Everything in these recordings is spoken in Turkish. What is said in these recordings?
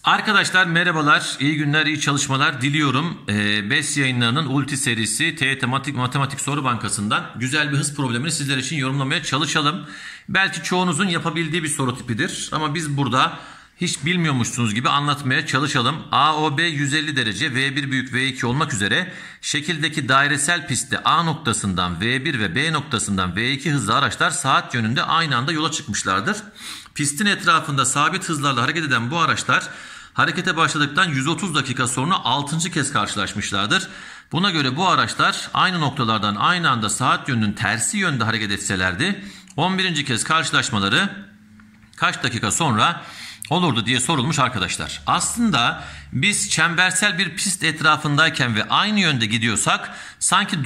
Arkadaşlar merhabalar, iyi günler, iyi çalışmalar diliyorum. BES yayınlarının Ulti serisi TYT Matematik Soru Bankası'ndan güzel bir hız problemini sizler için yorumlamaya çalışalım. Belki çoğunuzun yapabildiği bir soru tipidir ama biz burada hiç bilmiyormuşsunuz gibi anlatmaya çalışalım. AOB 150 derece, V1 büyük V2 olmak üzere şekildeki dairesel pistte A noktasından V1 ve B noktasından V2 hızlı araçlar saat yönünde aynı anda yola çıkmışlardır. Pistin etrafında sabit hızlarla hareket eden bu araçlar harekete başladıktan 130 dakika sonra 6. kez karşılaşmışlardır. Buna göre bu araçlar aynı noktalardan aynı anda saat yönünün tersi yönde hareket etselerdi 11. kez karşılaşmaları kaç dakika sonra olurdu diye sorulmuş arkadaşlar. Aslında biz çembersel bir pist etrafındayken ve aynı yönde gidiyorsak sanki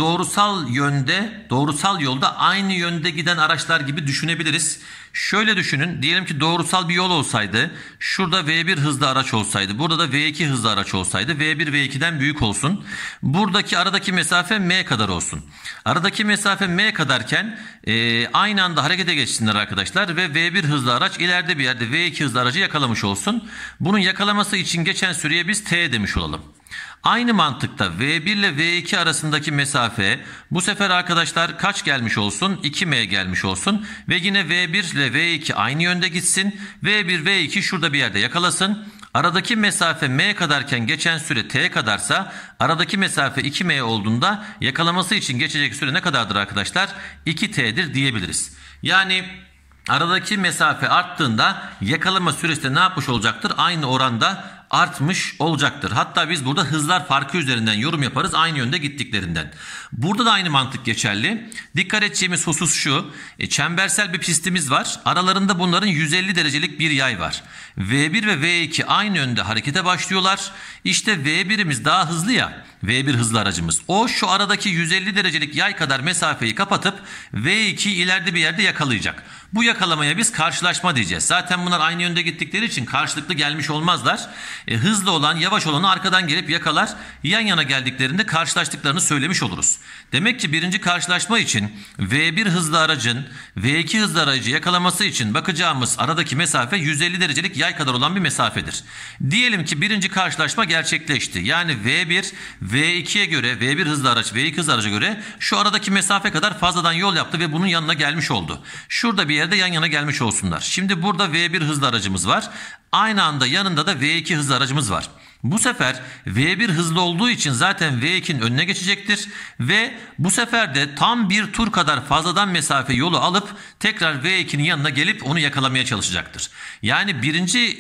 doğrusal yolda aynı yönde giden araçlar gibi düşünebiliriz. Şöyle düşünün, diyelim ki doğrusal bir yol olsaydı, şurada V1 hızlı araç olsaydı, burada da V2 hızlı araç olsaydı, V1 V2'den büyük olsun. Buradaki aradaki mesafe M kadar olsun. Aradaki mesafe M kadarken aynı anda harekete geçsinler arkadaşlar ve V1 hızlı araç ileride bir yerde V2 hızlı aracı yakalamış olsun. Bunun yakalaması için geçen süreye biz T demiş olalım. Aynı mantıkta V1 ile V2 arasındaki mesafe bu sefer arkadaşlar kaç gelmiş olsun? 2M gelmiş olsun. Ve yine V1 ile V2 aynı yönde gitsin. V1, V2 şurada bir yerde yakalasın. Aradaki mesafe M kadarken geçen süre T kadarsa aradaki mesafe 2M olduğunda yakalaması için geçecek süre ne kadardır arkadaşlar? 2T'dir diyebiliriz. Yani aradaki mesafe arttığında yakalama süresi de ne yapmış olacaktır? Aynı oranda artmış olacaktır. Hatta biz burada hızlar farkı üzerinden yorum yaparız aynı yönde gittiklerinden. Burada da aynı mantık geçerli. Dikkat edeceğimiz husus şu. Çembersel bir pistimiz var. Aralarında bunların 150 derecelik bir yay var. V1 ve V2 aynı yönde harekete başlıyorlar. İşte V1'imiz daha hızlı ya. V1 hızlı aracımız. O şu aradaki 150 derecelik yay kadar mesafeyi kapatıp V2'yi ileride bir yerde yakalayacak. Bu yakalamaya biz karşılaşma diyeceğiz. Zaten bunlar aynı yönde gittikleri için karşılıklı gelmiş olmazlar. Hızlı olan yavaş olanı arkadan gelip yakalar. Yan yana geldiklerinde karşılaştıklarını söylemiş oluruz. Demek ki birinci karşılaşma için V1 hızlı aracın V2 hızlı aracı yakalaması için bakacağımız aradaki mesafe 150 derecelik yay kadar olan bir mesafedir. Diyelim ki birinci karşılaşma gerçekleşti. Yani V1 V2'ye göre V1 hızlı araç V2 hızlı araca göre şu aradaki mesafe kadar fazladan yol yaptı ve bunun yanına gelmiş oldu. Şurada bir yerde yan yana gelmiş olsunlar. Şimdi burada V1 hızlı aracımız var. Aynı anda yanında da V2 hızlı aracımız var. Bu sefer V1 hızlı olduğu için zaten V2'nin önüne geçecektir ve bu sefer de tam bir tur kadar fazladan mesafe yolu alıp tekrar V2'nin yanına gelip onu yakalamaya çalışacaktır. Yani birinci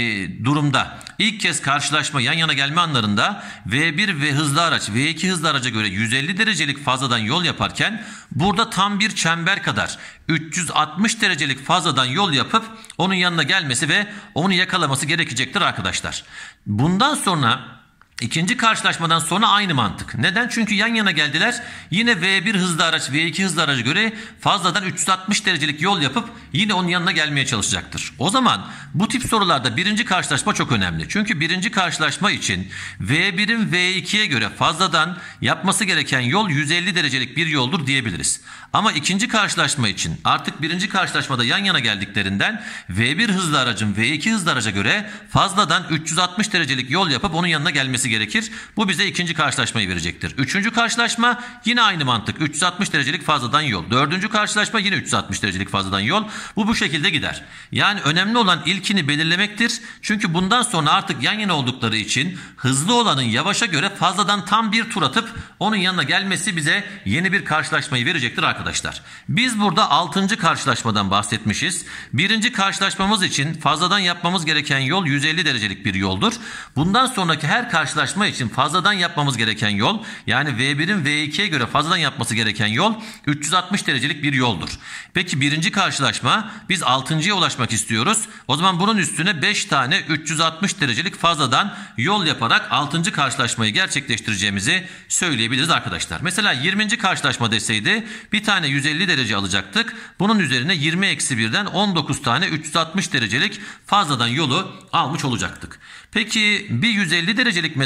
durumda ilk kez karşılaşma yan yana gelme anlarında V1 ve hızlı araç V2 hızlı araca göre 150 derecelik fazladan yol yaparken burada tam bir çember kadar 360 derecelik fazladan yol yapıp onun yanına gelmesi ve onu yakalaması gerekecektir arkadaşlar. Bundan sonra İkinci karşılaşmadan sonra aynı mantık. Neden? Çünkü yan yana geldiler. Yine V1 hızlı araç V2 hızlı araca göre fazladan 360 derecelik yol yapıp yine onun yanına gelmeye çalışacaktır. O zaman bu tip sorularda birinci karşılaşma çok önemli. Çünkü birinci karşılaşma için V1'in V2'ye göre fazladan yapması gereken yol 150 derecelik bir yoldur diyebiliriz. Ama ikinci karşılaşma için artık birinci karşılaşmada yan yana geldiklerinden V1 hızlı aracın V2 hızlı araca göre fazladan 360 derecelik yol yapıp onun yanına gelmesi gerekir. Bu bize ikinci karşılaşmayı verecektir. Üçüncü karşılaşma yine aynı mantık. 360 derecelik fazladan yol. Dördüncü karşılaşma yine 360 derecelik fazladan yol. Bu şekilde gider. Yani önemli olan ilkini belirlemektir. Çünkü bundan sonra artık yan yana oldukları için hızlı olanın yavaşa göre fazladan tam bir tur atıp onun yanına gelmesi bize yeni bir karşılaşmayı verecektir arkadaşlar. Biz burada 6. karşılaşmadan bahsetmişiz. Birinci karşılaşmamız için fazladan yapmamız gereken yol 150 derecelik bir yoldur. Bundan sonraki her karşılaşma için fazladan yapmamız gereken yol, yani V1'in V2'ye göre fazladan yapması gereken yol 360 derecelik bir yoldur. Peki birinci karşılaşma, biz 6.'ya ulaşmak istiyoruz. O zaman bunun üstüne 5 tane 360 derecelik fazladan yol yaparak 6. karşılaşmayı gerçekleştireceğimizi söyleyebiliriz arkadaşlar. Mesela 20. karşılaşma deseydi bir tane 150 derece alacaktık. Bunun üzerine 20-1'den 19 tane 360 derecelik fazladan yolu almış olacaktık. Peki bir 150 derecelik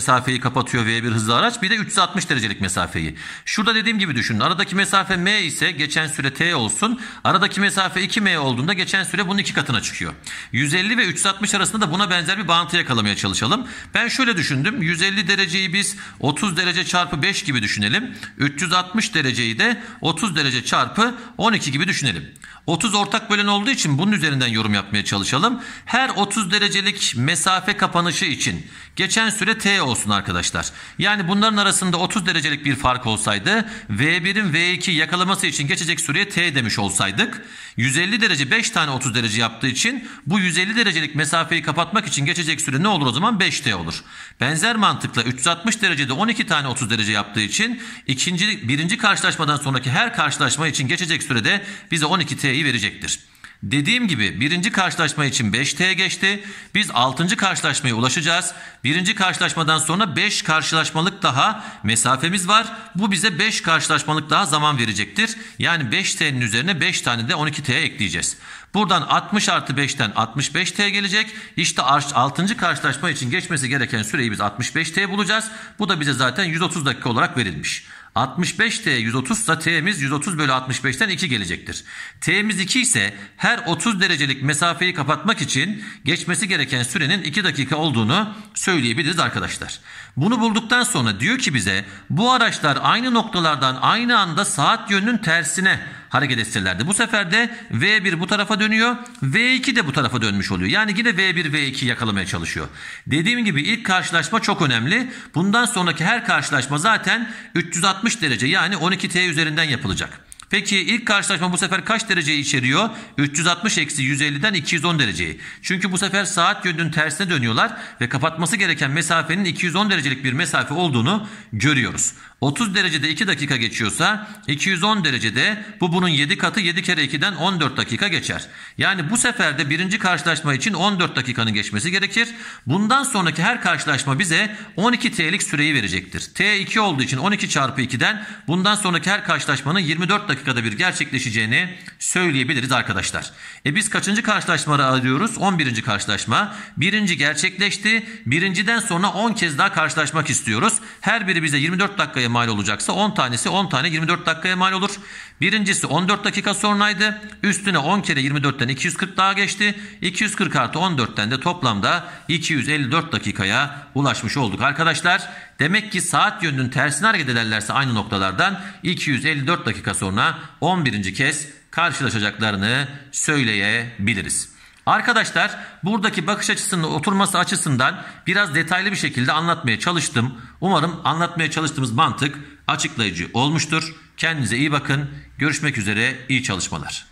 mesafeyi kapatıyor V1 hızlı araç, bir de 360 derecelik mesafeyi. Şurada dediğim gibi düşünün. Aradaki mesafe M ise geçen süre T olsun. Aradaki mesafe 2M olduğunda geçen süre bunun 2 katına çıkıyor. 150 ve 360 arasında da buna benzer bir bağıntı yakalamaya çalışalım. Ben şöyle düşündüm. 150 dereceyi biz 30 derece çarpı 5 gibi düşünelim. 360 dereceyi de 30 derece çarpı 12 gibi düşünelim. 30 ortak bölen olduğu için bunun üzerinden yorum yapmaya çalışalım. Her 30 derecelik mesafe kapanışı için geçen süre T olsun arkadaşlar. Yani bunların arasında 30 derecelik bir fark olsaydı V1'in V2'yi yakalaması için geçecek süreye T demiş olsaydık, 150 derece 5 tane 30 derece yaptığı için bu 150 derecelik mesafeyi kapatmak için geçecek süre ne olur o zaman? 5T olur. Benzer mantıkla 360 derecede 12 tane 30 derece yaptığı için birinci karşılaşmadan sonraki her karşılaşma için geçecek sürede bize 12T'yi verecektir. Dediğim gibi birinci karşılaşma için 5T geçti. Biz 6. karşılaşmaya ulaşacağız. Birinci karşılaşmadan sonra 5 karşılaşmalık daha mesafemiz var. Bu bize 5 karşılaşmalık daha zaman verecektir. Yani 5T'nin üzerine 5 tane de 12T ekleyeceğiz. Buradan 60 artı 5'ten 65T gelecek. İşte 6. karşılaşma için geçmesi gereken süreyi biz 65T bulacağız. Bu da bize zaten 130 dakika olarak verilmiş. 65T 130 ise T'miz 130 bölü 65'ten 2 gelecektir. T'miz 2 ise her 30 derecelik mesafeyi kapatmak için geçmesi gereken sürenin 2 dakika olduğunu söyleyebiliriz arkadaşlar. Bunu bulduktan sonra diyor ki bize bu araçlar aynı noktalardan aynı anda saat yönünün tersine hareket etselerdi. Bu sefer de V1 bu tarafa dönüyor. V2 de bu tarafa dönmüş oluyor. Yani yine V1 V2 yakalamaya çalışıyor. Dediğim gibi ilk karşılaşma çok önemli. Bundan sonraki her karşılaşma zaten 360 derece yani 12T üzerinden yapılacak. Peki ilk karşılaşma bu sefer kaç dereceyi içeriyor? 360 eksi 150'den 210 dereceyi. Çünkü bu sefer saat yönünün tersine dönüyorlar ve kapatması gereken mesafenin 210 derecelik bir mesafe olduğunu görüyoruz. 30 derecede 2 dakika geçiyorsa 210 derecede bu bunun 7 katı 7 kere 2'den 14 dakika geçer. Yani bu sefer de birinci karşılaşma için 14 dakikanın geçmesi gerekir. Bundan sonraki her karşılaşma bize 12T'lik süreyi verecektir. T 2 olduğu için 12 çarpı 2'den bundan sonraki her karşılaşmanın 24 dakikada bir gerçekleşeceğini söyleyebiliriz arkadaşlar. Biz kaçıncı karşılaşmaları arıyoruz? 11. karşılaşma. Birinci gerçekleşti. Birinciden sonra 10 kez daha karşılaşmak istiyoruz. Her biri bize 24 dakikaya mal olacaksa 10 tanesi 10 tane 24 dakikaya mal olur. Birincisi 14 dakika sonraydı. Üstüne 10 kere 24'ten 240 daha geçti. 240 artı 14'ten de toplamda 254 dakikaya ulaşmış olduk arkadaşlar. Demek ki saat yönünün tersine hareket ederlerse aynı noktalardan 254 dakika sonra 11. kez karşılaşacaklarını söyleyebiliriz. Arkadaşlar buradaki bakış açısının oturması açısından biraz detaylı bir şekilde anlatmaya çalıştım. Umarım anlatmaya çalıştığımız mantık açıklayıcı olmuştur. Kendinize iyi bakın. Görüşmek üzere. İyi çalışmalar.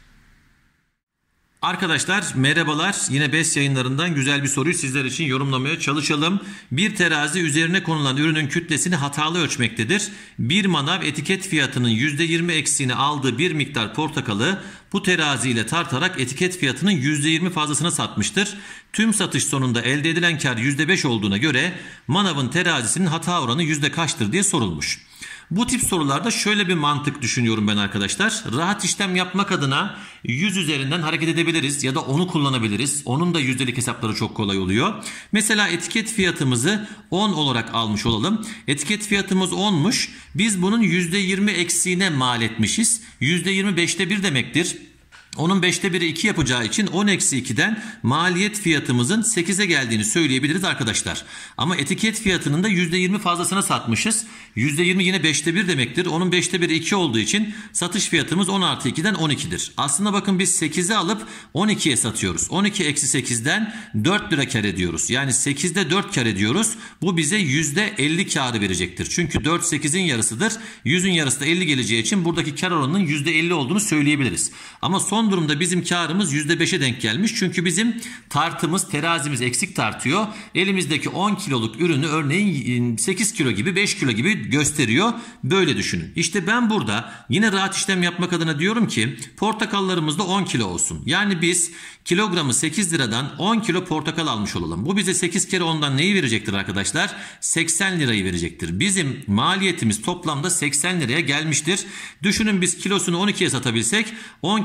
Arkadaşlar merhabalar. Yine BES yayınlarından güzel bir soruyu sizler için yorumlamaya çalışalım. Bir terazi üzerine konulan ürünün kütlesini hatalı ölçmektedir. Bir manav etiket fiyatının %20 eksiğini aldığı bir miktar portakalı bu terazi ile tartarak etiket fiyatının %20 fazlasına satmıştır. Tüm satış sonunda elde edilen kar %5 olduğuna göre manavın terazisinin hata oranı yüzde kaçtır diye sorulmuş. Bu tip sorularda şöyle bir mantık düşünüyorum ben arkadaşlar. Rahat işlem yapmak adına 100 üzerinden hareket edebiliriz ya da onu kullanabiliriz. Onun da yüzdelik hesapları çok kolay oluyor. Mesela etiket fiyatımızı 10 olarak almış olalım. Etiket fiyatımız 10'muş. Biz bunun %20 eksiğine mal etmişiz. %20 5'te 1 demektir. Onun 5'te 1'i 2 yapacağı için 10 eksi 2'den maliyet fiyatımızın 8'e geldiğini söyleyebiliriz arkadaşlar. Ama etiket fiyatının da %20 fazlasına satmışız. %20 yine 5'te 1 demektir. Onun 5'te 1'i 2 olduğu için satış fiyatımız 10 artı 2'den 12'dir. Aslında bakın biz 8'i alıp 12'ye satıyoruz. 12 eksi 8'den 4 lira kar ediyoruz. Yani 8'de 4 kar ediyoruz. Bu bize %50 karı verecektir. Çünkü 4 8'in yarısıdır. 100'ün yarısı da 50 geleceği için buradaki kar oranının %50 olduğunu söyleyebiliriz. Ama son durumda bizim karımız %5'e denk gelmiş. Çünkü bizim tartımız, terazimiz eksik tartıyor. Elimizdeki 10 kiloluk ürünü örneğin 8 kilo gibi, 5 kilo gibi gösteriyor. Böyle düşünün. İşte ben burada yine rahat işlem yapmak adına diyorum ki portakallarımız da 10 kilo olsun. Yani biz kilogramı 8 liradan 10 kilo portakal almış olalım. Bu bize 8 kere 10'dan neyi verecektir arkadaşlar? 80 lirayı verecektir. Bizim maliyetimiz toplamda 80 liraya gelmiştir. Düşünün biz kilosunu 12'ye satabilsek 10 kere 12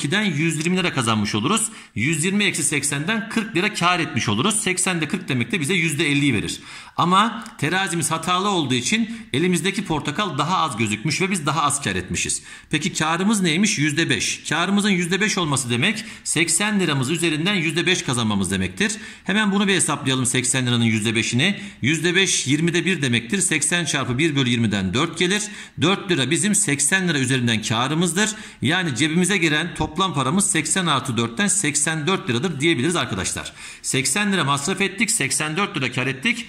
12'den 120 lira kazanmış oluruz. 120 eksi 80'den 40 lira kar etmiş oluruz. 80'de 40 demek de bize %50'yi verir. Ama terazimiz hatalı olduğu için elimizdeki portakal daha az gözükmüş ve biz daha az kar etmişiz. Peki karımız neymiş? %5. Karımızın %5 olması demek 80 liramız üzerinden %5 kazanmamız demektir. Hemen bunu bir hesaplayalım, 80 liranın %5'ini. %5 20'de 1 demektir. 80 çarpı 1 bölü 20'den 4 gelir. 4 lira bizim 80 lira üzerinden karımızdır. Yani cebimize giren toplam paramız 80 artı 4'ten 84 liradır diyebiliriz arkadaşlar. 80 lira masraf ettik, 84 lira kar ettik.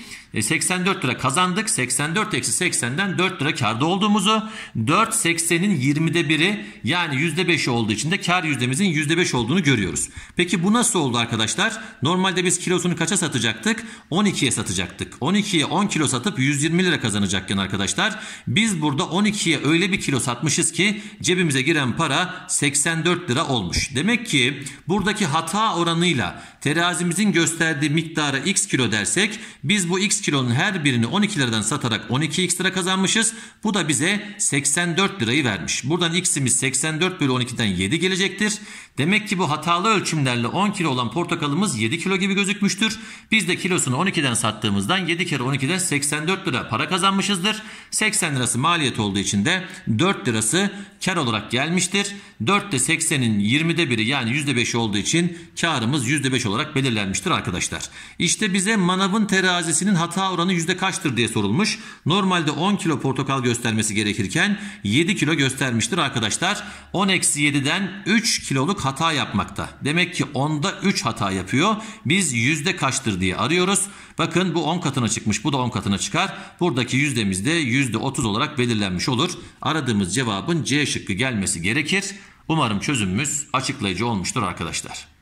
84 lira kazandık. 84 eksi 80'den 4 lira karda olduğumuzu, 4 80'in 20'de 1'i yani %5'i olduğu için de kar yüzdemizin %5 olduğunu görüyoruz. Peki bu nasıl oldu arkadaşlar? Normalde biz kilosunu kaça satacaktık? 12'ye satacaktık. 12'ye 10 kilo satıp 120 lira kazanacakken arkadaşlar, biz burada 12'ye öyle bir kilo satmışız ki cebimize giren para 84 lira olmuş. Demek ki buradaki hata oranıyla terazimizin gösterdiği miktara x kilo dersek, biz bu x kilonun her birini 12 liradan satarak 12x lira kazanmışız. Bu da bize 84 lirayı vermiş. Buradan x'imiz 84 bölü 12'den 7 gelecektir. Demek ki bu hatalı ölçümlerle 10 kilo olan portakalımız 7 kilo gibi gözükmüştür. Biz de kilosunu 12'den sattığımızdan 7 kere 12'den 84 lira para kazanmışızdır. 80 lirası maliyet olduğu için de 4 lirası kar olarak gelmiştir. 4 de 80'in 20'de 1'i yani %5 olduğu için karımız %5 olarak belirlenmiştir arkadaşlar. İşte bize manavın terazisinin hata oranı yüzde kaçtır diye sorulmuş. Normalde 10 kilo portakal göstermesi gerekirken 7 kilo göstermiştir arkadaşlar. 10 eksi 7'den 3 kiloluk hata yapmakta. Demek ki 10'da 3 hata yapıyor. Biz yüzde kaçtır diye arıyoruz. Bakın bu 10 katına çıkmış, bu da 10 katına çıkar. Buradaki yüzdemiz de %30 olarak belirlenmiş olur. Aradığımız cevabın C şıkkı gelmesi gerekir. Umarım çözümümüz açıklayıcı olmuştur arkadaşlar.